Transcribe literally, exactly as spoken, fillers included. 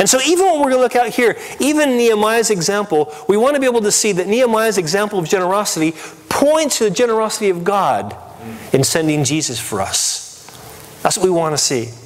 And so even when we're going to look out here, even Nehemiah's example, we want to be able to see that Nehemiah's example of generosity points to the generosity of God in sending Jesus for us. That's what we want to see.